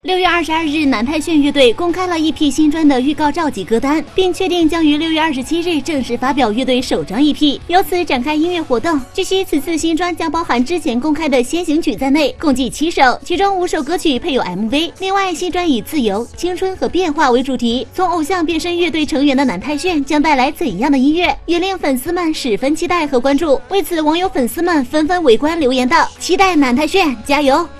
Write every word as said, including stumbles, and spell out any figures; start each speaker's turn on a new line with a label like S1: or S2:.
S1: 六月二十二日，南泰炫乐队公开了 E P 新专的预告召集歌单，并确定将于六月二十七日正式发表乐队首张 E P， 由此展开音乐活动。据悉，此次新专将包含之前公开的先行曲在内，共计七首，其中五首歌曲配有 M V。另外，新专以自由、青春和变化为主题，从偶像变身乐队成员的南泰炫将带来怎样的音乐，也令粉丝们十分期待和关注。为此，网友粉丝们纷纷围观留言道：“期待南泰炫，加油！”